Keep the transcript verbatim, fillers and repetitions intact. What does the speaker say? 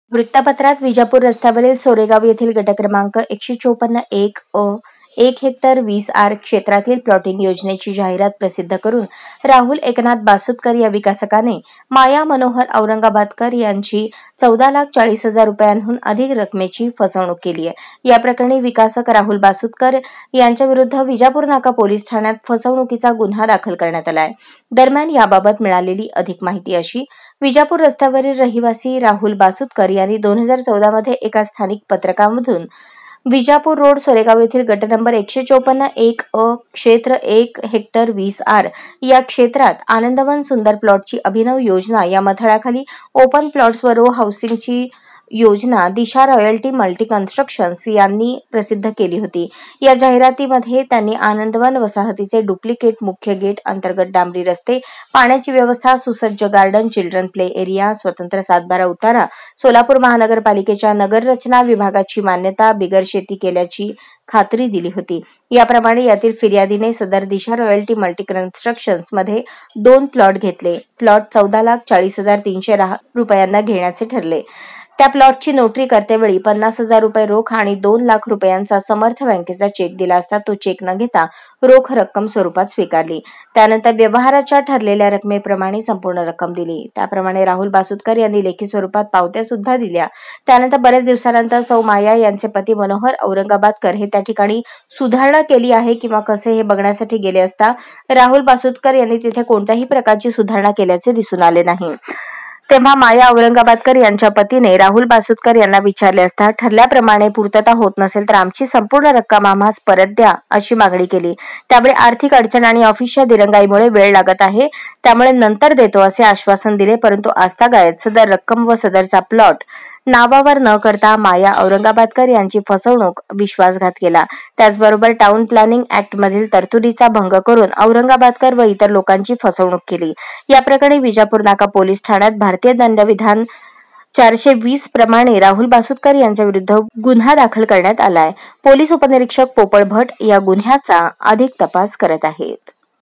वृत्तपत्रात विजापूर रस्त्यावरील सोरेगाव येथील गट क्रमांक एकशे चोपन्न एक अ एक हेक्टर वीस आर क्षेत्रातील प्लॉटिंग योजनेची जाहिरात प्रसिद्ध करून राहुल एकनाथ बासुतकर या विकासकाने माया मनोहर औरंगाबादकर यांची चौदा लाख चाळीस हजार रुपयांहून अधिक रकमेची फसवणूक केली आहे। या प्रकरणी विकासक राहुल बासुतकर यांच्या विरुद्ध विजापूर नाका पोलीस ठाण्यात फसवणुकीचा गुन्हा दाखल करण्यात आला आहे। दरम्यान याबाबत मिळालेली अधिक माहिती अशी, विजापूर रस्त्यावरील रहिवासी राहुल बासुतकर यांनी दोन हजार चौदा मध्ये एका स्थानिक पत्रकामधून विजापूर रोड सोरेगाव येथील गट नंबर एकशे चोपन्न एक अ क्षेत्र एक हेक्टर वीस आर या क्षेत्रात आनंदवन सुंदर प्लॉटची अभिनव योजना या मथळ्याखाली ओपन प्लॉट्स व रो हाऊसिंगची योजना दिशा रॉयल्टी मल्टी कन्स्ट्रक्शन्स यांनी प्रसिद्ध केली होती। या जाहिरातीमध्ये त्यांनी आनंदवन वसाहतीचे डुप्लिकेट मुख्य गेट, अंतर्गत डांबरी रस्ते, पाण्याची व्यवस्था, सुसज्ज गार्डन, चिल्ड्रन प्ले एरिया, स्वतंत्र सातबारा उतारा, सोलापूर महानगरपालिकेच्या नगर रचना विभागाची मान्यता, बिगर शेती केल्याची खात्री दिली होती। याप्रमाणे यातील फिर्यादीने सदर दिशा रॉयल्टी मल्टी कन्स्ट्रक्शन्स मध्ये दोन प्लॉट घेतले। प्लॉट चौदा लाख चाळीस हजार तीनशे रुपयांना घेण्याचे ठरले। त्या प्लॉटची नोटरी करतेवेळी पन्नास हजार रुपये रोख आणि दोन लाख रुपयांचा समर्थ बँकेचा चेक दिला असता तो चेक न घेता रोख रक्कम स्वरूपात स्वीकारली। त्यानंतर व्यवहाराच्या ठरलेल्या रकमेप्रमाणे संपूर्ण रक्कम दिली। त्याप्रमाणे राहुल बासुतकर यांनी लेखी स्वरूपात पावत्या सुद्धा दिल्या। त्यानंतर बरेच दिवसानंतर सौ माया यांचे पती मनोहर औरंगाबादकर हे त्या ठिकाणी सुधारणा केली आहे किंवा कसे हे बघण्यासाठी गेले असता राहुल बासुतकर यांनी तिथे कोणत्याही प्रकारची सुधारणा केल्याचे दिसून आले नाही। तेव्हा माया औरंगाबादकर यांच्या पतीने राहुल बासुतकर यांना विचारले असता ठरल्याप्रमाणे पूर्तता होत नसेल तर आमची संपूर्ण रक्कम आम्हास परत द्या अशी मागणी केली। त्यामुळे आर्थिक अडचण आणि ऑफिसच्या दिरंगाईमुळे वेळ लागत आहे, त्यामुळे नंतर देतो असे आश्वासन दिले, परंतु आजतागायत सदर रक्कम व सदरचा प्लॉट नावावर न करता माया औरंगाबादकर यांची फसवणूक, विश्वासघात केला। त्याचबरोबर टाउन प्लॅनिंग ऍक्ट मधील तरतुदीचा भंग करून औरंगाबादकर व इतर लोकांची फसवणूक केली। या प्रकरणी विजापूर नाका पोलीस ठाण्यात भारतीय दंडविधान चारशे वीस प्रमाणे राहुल बासुतकर यांच्या विरुद्ध गुन्हा दाखल करण्यात आलाय। पोलीस उपनिरीक्षक पोपळ भट या गुन्ह्याचा अधिक तपास करत आहेत।